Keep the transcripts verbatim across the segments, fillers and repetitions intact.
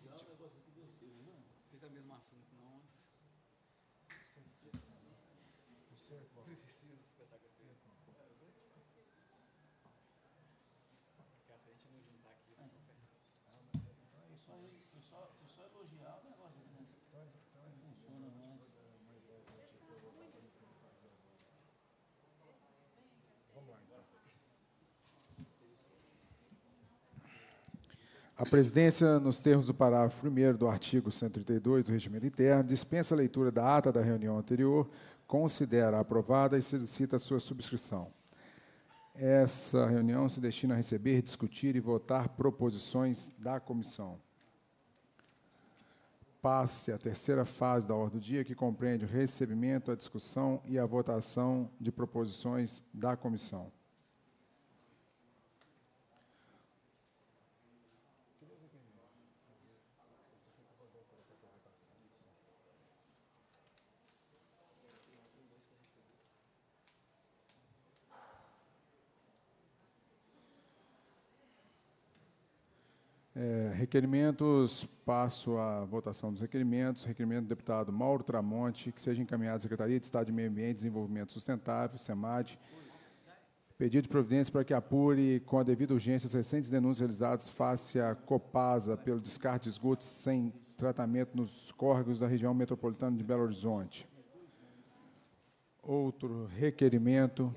sei se é o mesmo assunto, não, mas... Preciso pensar com você. Se a gente não juntar aqui, vai ser ferrado. Eu só, eu só elogiar o negócio, né? Funciona, né? Vamos lá, então. A presidência, nos termos do parágrafo primeiro do artigo cento e trinta e dois do Regimento Interno, dispensa a leitura da ata da reunião anterior, considera aprovada e solicita a sua subscrição. Essa reunião se destina a receber, discutir e votar proposições da comissão. Passe à terceira fase da ordem do dia, que compreende o recebimento, a discussão e a votação de proposições da comissão. É, requerimentos, passo à votação dos requerimentos. Requerimento do deputado Mauro Tramonte, que seja encaminhado à Secretaria de Estado de Meio Ambiente e Desenvolvimento Sustentável, SEMAD, pedido de providência para que apure com a devida urgência as recentes denúncias realizadas face à Copasa pelo descarte de esgotos sem tratamento nos córregos da região metropolitana de Belo Horizonte. Outro requerimento,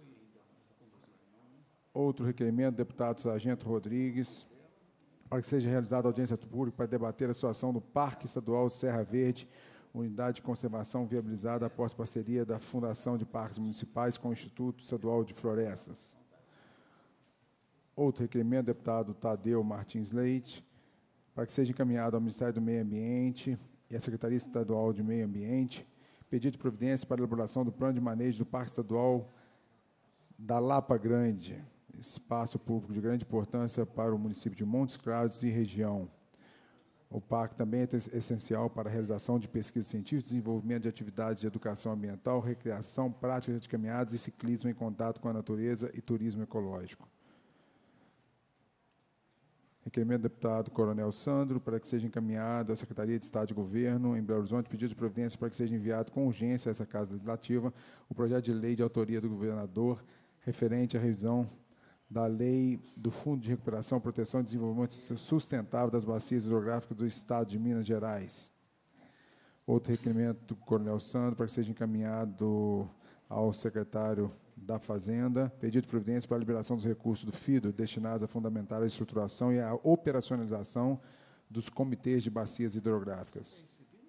outro requerimento, deputado Sargento Rodrigues, para que seja realizada audiência pública para debater a situação do Parque Estadual Serra Verde, unidade de conservação viabilizada após parceria da Fundação de Parques Municipais com o Instituto Estadual de Florestas. Outro requerimento, deputado Tadeu Martins Leite, para que seja encaminhado ao Ministério do Meio Ambiente e à Secretaria Estadual de Meio Ambiente, pedido de providência para a elaboração do plano de manejo do Parque Estadual da Lapa Grande, espaço público de grande importância para o município de Montes Claros e região. O parque também é essencial para a realização de pesquisas científicas, desenvolvimento de atividades de educação ambiental, recreação, prática de caminhadas e ciclismo em contato com a natureza e turismo ecológico. Requerimento do deputado Coronel Sandro para que seja encaminhado à Secretaria de Estado de Governo em Belo Horizonte, pedido de providência para que seja enviado com urgência a essa Casa Legislativa o projeto de lei de autoria do governador referente à revisão da Lei do Fundo de Recuperação, Proteção e Desenvolvimento Sustentável das Bacias Hidrográficas do Estado de Minas Gerais. Outro requerimento do Coronel Sandro para que seja encaminhado ao secretário da Fazenda, pedido de providência para a liberação dos recursos do FIDO destinados a fundamentar a estruturação e a operacionalização dos comitês de bacias hidrográficas.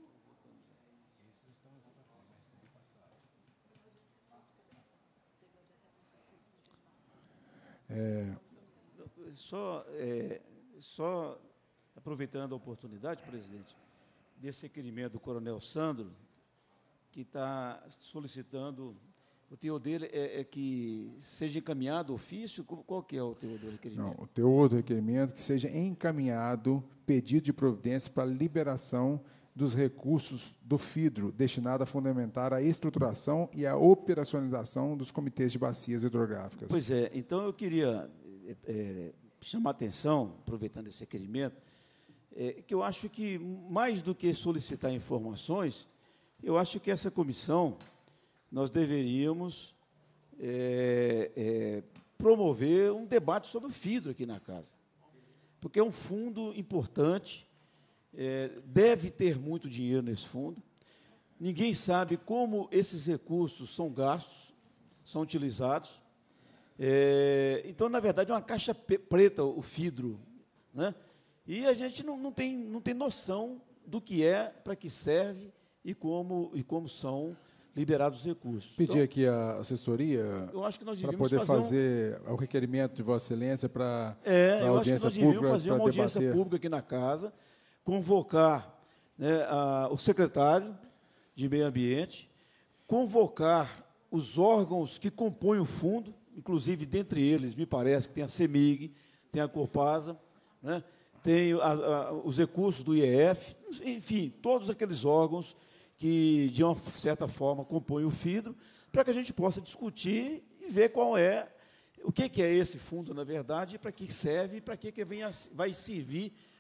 É, só, é, só aproveitando a oportunidade, presidente, desse requerimento do Coronel Sandro, que está solicitando, o teor dele é, é que seja encaminhado ofício, qual que é o teor do requerimento? Não, o teor do requerimento que seja encaminhado pedido de providência para a liberação dos recursos do FIDRO, destinado a fundamentar a estruturação e a operacionalização dos comitês de bacias hidrográficas. Pois é, então eu queria é, chamar a atenção, aproveitando esse requerimento, é, que eu acho que, mais do que solicitar informações, eu acho que essa comissão, nós deveríamos é, é, promover um debate sobre o FIDRO aqui na casa, porque é um fundo importante. É, deve ter muito dinheiro nesse fundo. Ninguém sabe como esses recursos são gastos, são utilizados. É, então, na verdade, é uma caixa preta o FIDRO, né? E a gente não, não, tem, não tem noção do que é, para que serve e como, e como são liberados os recursos. Pedir então, aqui a assessoria para poder fazer, fazer um, o requerimento de Vossa Excelência para é, a eu acho que nós deveríamos fazer uma audiência debater. pública aqui na casa, convocar, né, a, o secretário de Meio Ambiente, convocar os órgãos que compõem o fundo, inclusive, dentre eles, me parece que tem a CEMIG, tem a Copasa, né, tem a, a, os recursos do I E F, enfim, todos aqueles órgãos que, de uma certa forma, compõem o FIDRO, para que a gente possa discutir e ver qual é, o que, que é esse fundo, na verdade, para que serve e para que, que venha, vai servir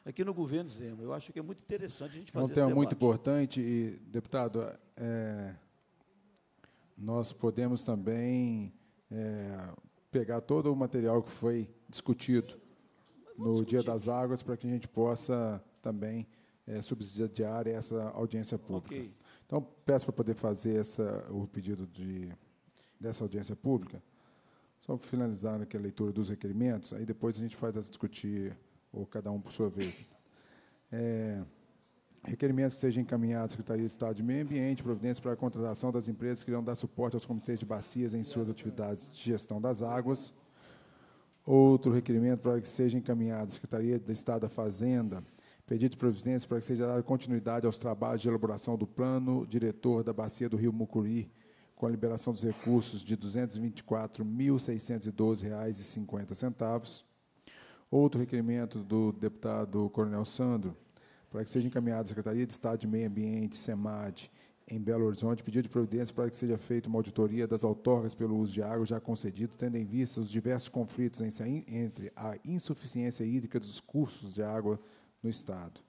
aqui no governo Zema. Eu acho que é muito interessante a gente fazer É um esse tema debate. muito importante e, deputado, é, nós podemos também é, pegar todo o material que foi discutido no Dia das Águas para que a gente possa também é, subsidiar essa audiência pública. Ok. Então, peço para poder fazer essa, o pedido de, dessa audiência pública. Só finalizar aqui a leitura dos requerimentos, aí depois a gente faz a discutir, ou cada um por sua vez. É, requerimentos sejam encaminhados à Secretaria de Estado de Meio Ambiente, providências para a contratação das empresas que irão dar suporte aos comitês de bacias em suas atividades de gestão das águas. Outro requerimento para que seja encaminhado à Secretaria de Estado da Fazenda, pedido de providências para que seja dada continuidade aos trabalhos de elaboração do plano diretor da bacia do Rio Mucuri, com a liberação dos recursos de duzentos e vinte e quatro mil, seiscentos e doze reais e cinquenta centavos. Outro requerimento do deputado Coronel Sandro, para que seja encaminhado à Secretaria de Estado de Meio Ambiente, SEMAD, em Belo Horizonte, pedido de providência para que seja feita uma auditoria das outorgas pelo uso de água já concedido, tendo em vista os diversos conflitos entre a insuficiência hídrica dos cursos de água no Estado.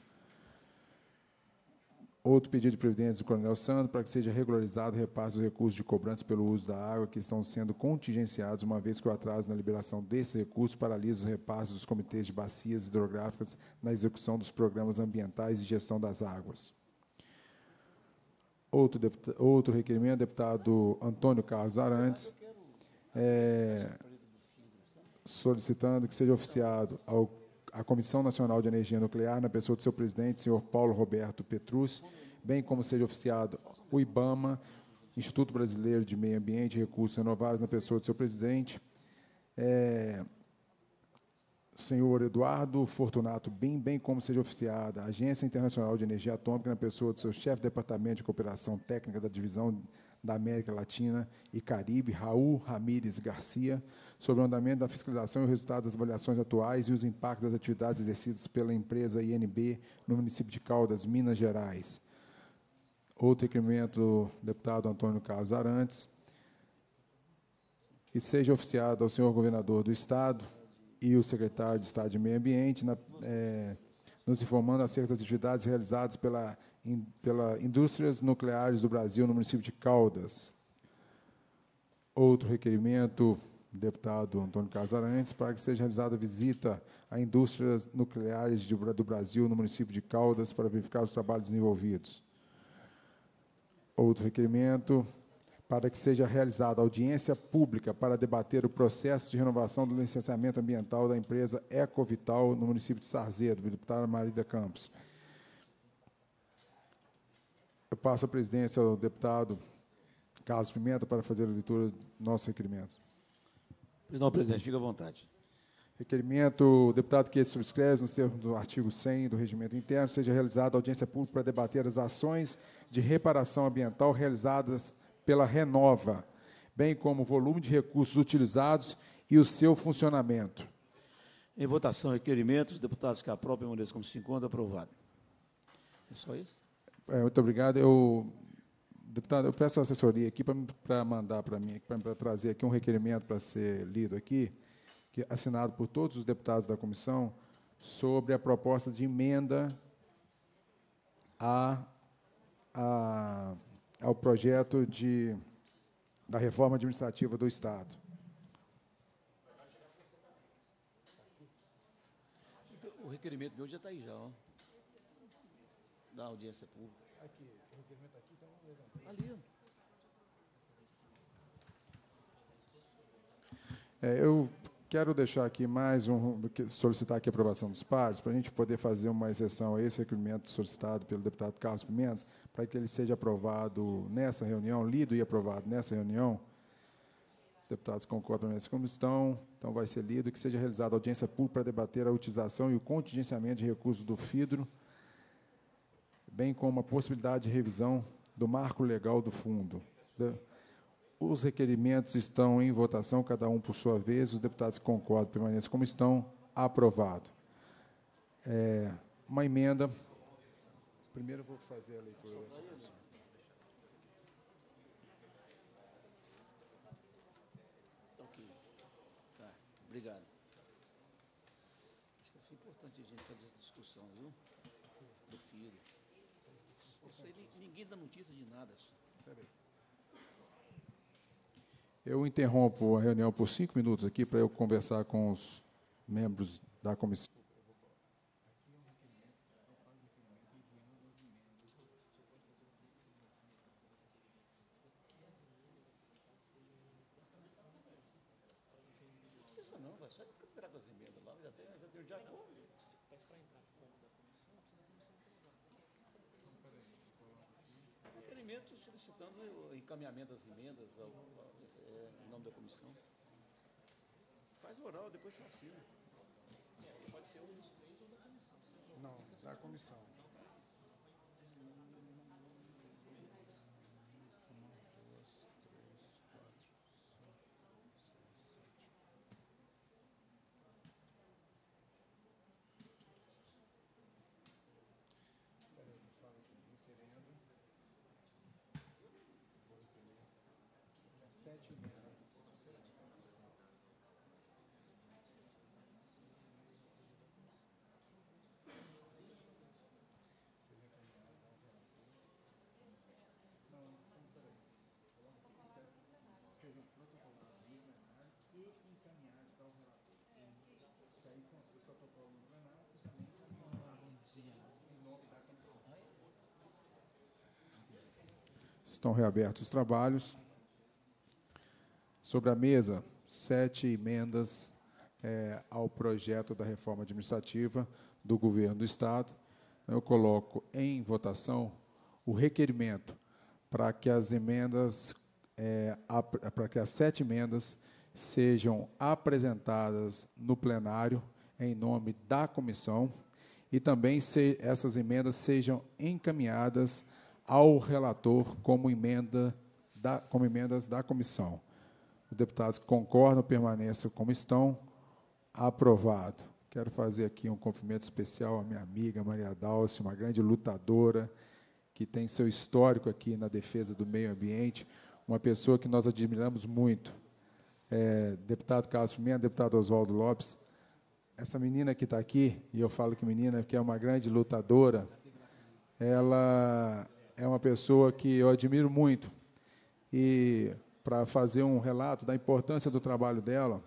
Outro pedido de providência do Coronel Sandro para que seja regularizado o repasse dos recursos de cobrança pelo uso da água que estão sendo contingenciados, uma vez que o atraso na liberação desses recursos paralisa os repasses dos comitês de bacias hidrográficas na execução dos programas ambientais e gestão das águas. Outro, deputado, outro requerimento, deputado Antônio Carlos Arantes, é, solicitando que seja oficiado ao a Comissão Nacional de Energia Nuclear, na pessoa do seu presidente, senhor Paulo Roberto Petrus, bem como seja oficiado o IBAMA, Instituto Brasileiro de Meio Ambiente e Recursos Renováveis, na pessoa do seu presidente, é, senhor Eduardo Fortunato Bim, bem como seja oficiada a Agência Internacional de Energia Atômica, na pessoa do seu chefe de Departamento de Cooperação Técnica da Divisão da América Latina e Caribe, Raul Ramírez Garcia, sobre o andamento da fiscalização e o resultado das avaliações atuais e os impactos das atividades exercidas pela empresa I N B no município de Caldas, Minas Gerais. Outro requerimento, deputado Antônio Carlos Arantes, que seja oficiado ao senhor governador do Estado e o secretário de Estado de Meio Ambiente, na, é, nos informando acerca das atividades realizadas pela In, pela Indústrias Nucleares do Brasil, no município de Caldas. Outro requerimento, deputado Antônio Carlos Arantes, para que seja realizada visita a Indústrias Nucleares de, do Brasil, no município de Caldas, para verificar os trabalhos desenvolvidos. Outro requerimento, para que seja realizada audiência pública para debater o processo de renovação do licenciamento ambiental da empresa Ecovital, no município de Sarzedo, deputada Marília Campos. Eu passo a presidência ao deputado Carlos Pimenta para fazer a leitura dos nossos requerimentos. Não, presidente, fica à vontade. Requerimento, o deputado que subscreve, nos termos do artigo cem do Regimento Interno, seja realizada audiência pública para debater as ações de reparação ambiental realizadas pela Renova, bem como o volume de recursos utilizados e o seu funcionamento. Em votação, requerimentos, deputados que aprovam, permaneçam como se encontra, aprovado. É só isso? É, muito obrigado. Eu, deputado, eu peço a assessoria aqui para mandar para mim, para trazer aqui um requerimento para ser lido aqui, que é assinado por todos os deputados da comissão, sobre a proposta de emenda a, a, ao projeto de, da reforma administrativa do Estado. O requerimento meu já está aí, já, ó. Da audiência pública. Aqui, o requerimento aqui, então vamos levantar. Ali, ó. É, eu quero deixar aqui mais um, solicitar aqui a aprovação dos pares, para a gente poder fazer uma exceção a esse requerimento solicitado pelo deputado Carlos Pimentas, para que ele seja aprovado nessa reunião, lido e aprovado nessa reunião. Os deputados concordam nessa comissão, então vai ser lido, que seja realizada audiência pública para debater a utilização e o contingenciamento de recursos do FIDRO, bem como a possibilidade de revisão do marco legal do fundo. Os requerimentos estão em votação, cada um por sua vez. Os deputados que concordam permaneçam como estão. Aprovado. É, uma emenda. Primeiro eu vou fazer a leitura dessa comissão. Ok. Tá, obrigado. Acho que é assim, importante a gente fazer essa discussão, viu? Do filho. Isso aí, ninguém dá notícia de nada. Peraí. Eu interrompo a reunião por cinco minutos aqui para eu conversar com os membros da comissão. Não precisa não, vai só traga as emendas lá, já tem, já tem o dia todo. Mas para entrar como da comissão, precisa da comissão. Requerimento solicitando o encaminhamento das emendas ao, ao, é, em nome da comissão. Faz oral, depois você assina. É, pode ser um dos três ou da comissão. Não, da comissão. Estão reabertos os trabalhos. Sobre a mesa, sete emendas é, ao projeto da reforma administrativa do Governo do Estado. Eu coloco em votação o requerimento para que as emendas, é, para que as sete emendas sejam apresentadas no plenário em nome da comissão e também se, essas emendas sejam encaminhadas ao relator como, emenda da, como emendas da comissão. Os deputados que concordam permaneçam como estão. Aprovado. Quero fazer aqui um cumprimento especial à minha amiga Maria Dalce, uma grande lutadora, que tem seu histórico aqui na defesa do meio ambiente, uma pessoa que nós admiramos muito. É, deputado Carlos Pimenta, deputado Oswaldo Lopes, essa menina que está aqui, e eu falo que menina, que é uma grande lutadora, ela é uma pessoa que eu admiro muito. E, para fazer um relato da importância do trabalho dela,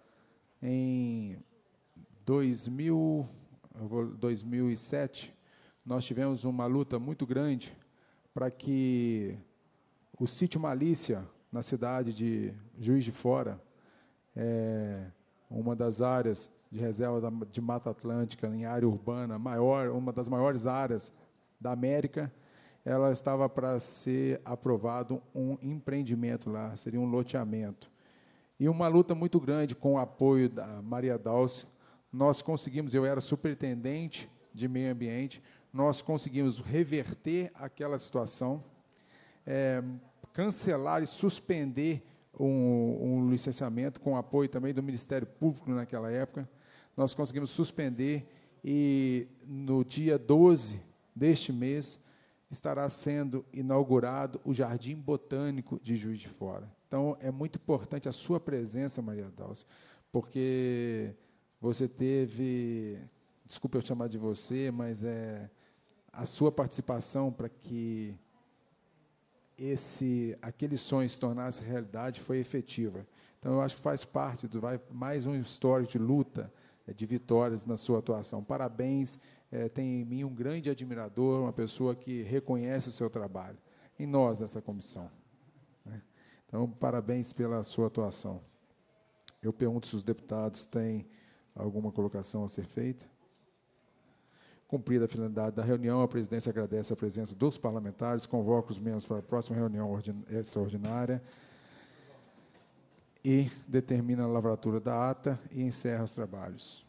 em dois mil, dois mil e sete, nós tivemos uma luta muito grande para que o sítio Malícia, na cidade de Juiz de Fora, é, uma das áreas de reserva da, de Mata Atlântica, em área urbana, maior, uma das maiores áreas da América, ela estava para ser aprovado um empreendimento lá, seria um loteamento. E uma luta muito grande com o apoio da Maria Dalce, nós conseguimos, eu era superintendente de meio ambiente, nós conseguimos reverter aquela situação, é, cancelar e suspender um, um licenciamento, com apoio também do Ministério Público naquela época, nós conseguimos suspender e, no dia doze deste mês, estará sendo inaugurado o Jardim Botânico de Juiz de Fora. Então, é muito importante a sua presença, Maria Dalce, porque você teve, desculpe eu chamar de você, mas é a sua participação para que esse, aquele sonho se tornasse realidade foi efetiva. Então, eu acho que faz parte do vai, mais um histórico de luta, é, de vitórias na sua atuação. Parabéns. É, tem em mim um grande admirador, uma pessoa que reconhece o seu trabalho, em nós, nessa comissão. Né? Então, parabéns pela sua atuação. Eu pergunto se os deputados têm alguma colocação a ser feita. Cumprida a finalidade da reunião, a presidência agradece a presença dos parlamentares, convoca os membros para a próxima reunião extraordinária e determina a lavratura da ata e encerra os trabalhos.